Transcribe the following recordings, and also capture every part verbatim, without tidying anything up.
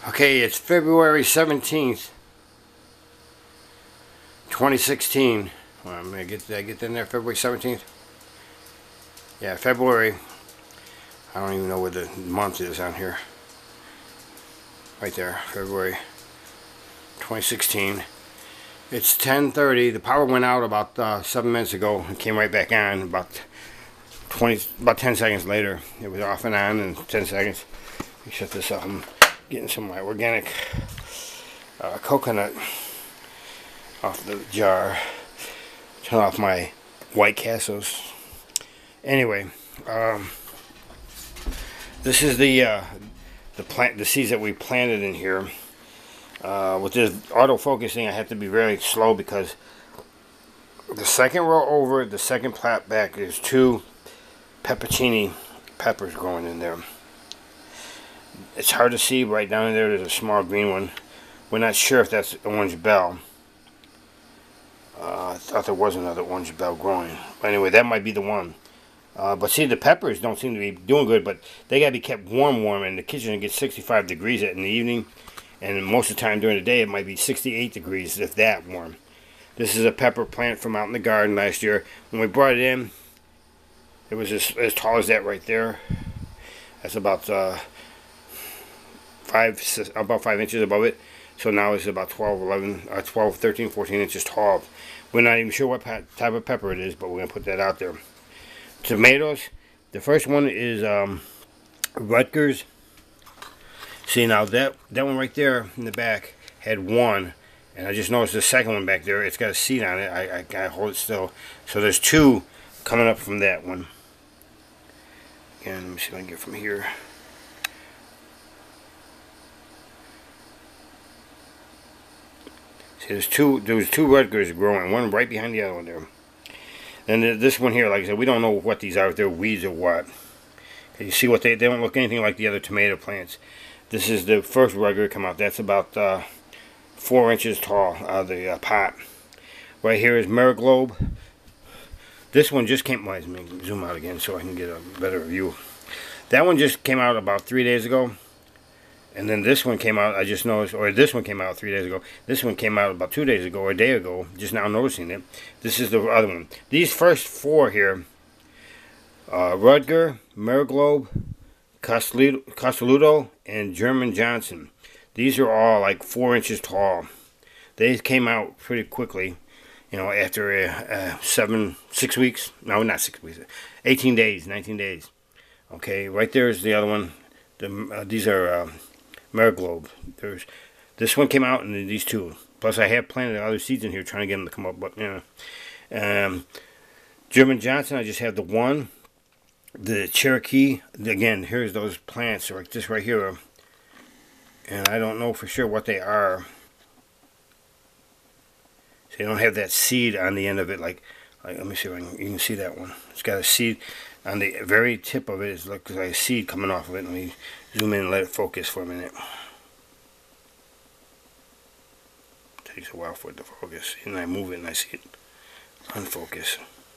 Okay, it's February seventeenth, twenty sixteen. Well, I'm gonna get, did I get in there? February seventeenth? Yeah, February. I don't even know where the month is on here. Right there, February twenty sixteen. It's ten thirty. The power went out about uh, seven minutes ago and came right back on about twenty, about ten seconds later. It was off and on in ten seconds. Let me shut this off. I'm getting some of my organic uh, coconut off the jar. Turn off my White Castles. Anyway, um, this is the uh, the plant, the seeds that we planted in here. Uh, with this autofocusing, I have to be very slow because the second row over, the second plat back, there's two peppercini peppers growing in there. It's hard to see right down in there. There's a small green one. We're not sure if that's orange bell. Uh, I thought there was another orange bell growing. But anyway, that might be the one. Uh, but see, the peppers don't seem to be doing good, but they got to be kept warm, warm. And the kitchen gets sixty-five degrees in the evening. And most of the time during the day, it might be sixty-eight degrees, if that warm. This is a pepper plant from out in the garden last year. When we brought it in, it was as, as tall as that right there. That's about uh, five, about five inches above it. So now it's about twelve, eleven, uh, twelve, thirteen, fourteen inches tall. We're not even sure what type of pepper it is, but we're going to put that out there. Tomatoes. The first one is um, Rutgers. See, now that that one right there in the back had one, and I just noticed the second one back there, it's got a seed on it. I, I gotta hold it still. So there's two coming up from that one. Again, let me see if I can get from here. See, there's two. There's two Rutgers growing, one right behind the other one there. And this one here, like I said, we don't know what these are, if they're weeds or what. You see what they they don't look anything like the other tomato plants. This is the first Rutger come out. That's about uh, four inches tall out of the uh, pot. Right here is Mariglobe. This one just came. Let me zoom out again so I can get a better view. That one just came out about three days ago, and then this one came out. I just noticed, or this one came out three days ago. This one came out about two days ago, or a day ago. Just now noticing it. This is the other one. These first four here: uh, Rutger, Mariglobe, Castelludo, and German Johnson. These are all like four inches tall. They came out pretty quickly, you know, after uh, uh, seven, six weeks. No, not six weeks. eighteen days, nineteen days. Okay, right there is the other one. The, uh, these are uh, Mariglobe. There's this one came out, and then these two. Plus, I have planted other seeds in here trying to get them to come up, but you know. Um, German Johnson, I just have the one. The Cherokee, again, here's those plants like this right here, and I don't know for sure what they are. So they don't have that seed on the end of it. Like, like let me see if I can, you can see that one. It's got a seed on the very tip of it. It looks like a seed coming off of it. Let me zoom in and let it focus for a minute. It takes a while for it to focus, and I move it and I see it unfocus.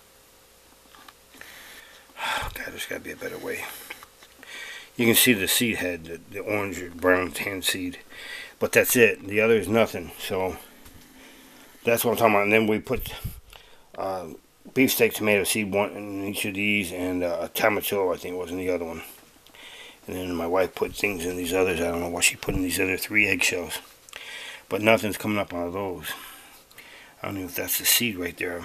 God, there's got to be a better way. You can see the seed head, the, the orange or brown tan seed. But that's it. The other is nothing. So, that's what I'm talking about. And then we put uh, beefsteak tomato seed one in each of these, and uh, tomatillo, I think, was in the other one. And then my wife put things in these others. I don't know what she put in these other three eggshells. But nothing's coming up out of those. I don't know if that's the seed right there.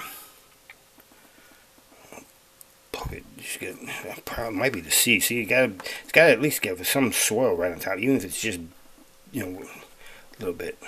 It just get, probably might be the seed. See, you gotta, it's gotta at least give some soil right on top, even if it's just, you know, a little bit.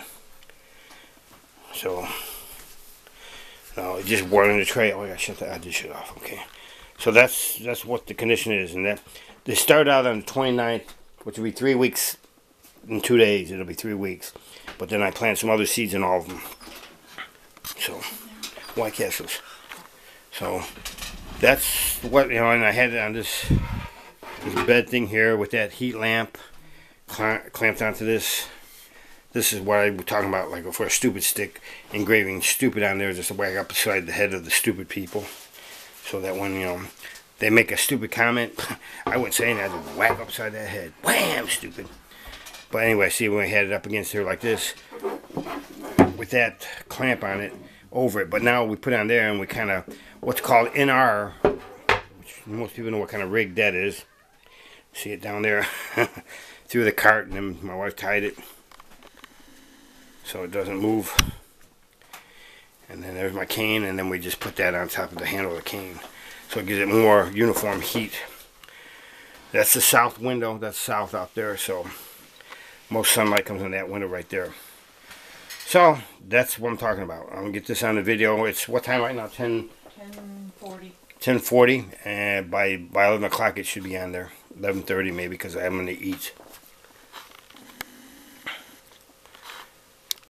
So, no, it just water in the tray. Oh, I gotta shut that. I just shut off. Okay, so that's that's what the condition is, and that they start out on the twenty-ninth, which will be three weeks in two days. It'll be three weeks, but then I plant some other seeds in all of them. So, White Castles. So. That's what, you know, and I had it on this, this bed thing here with that heat lamp cl clamped onto this. This is what I was talking about, like for a stupid stick, engraving stupid on there just to whack up beside the head of the stupid people. So that when, you know, they make a stupid comment, I wouldn't say anything, I just whack upside that head. Wham! Stupid. But anyway, see, when we had it up against here like this, with that clamp on it, over it. But now we put it on there and we kind of, what's called N R, which most people know what kind of rig that is. See it down there through the cart, and then my wife tied it so it doesn't move. And then there's my cane, and then we just put that on top of the handle of the cane. So it gives it more uniform heat. That's the south window, that's south out there, so most sunlight comes in that window right there. So that's what I'm talking about. I'm gonna get this on the video. It's what time right now? ten forty. ten forty, and by by eleven o'clock it should be on there. eleven thirty maybe, because I'm gonna eat.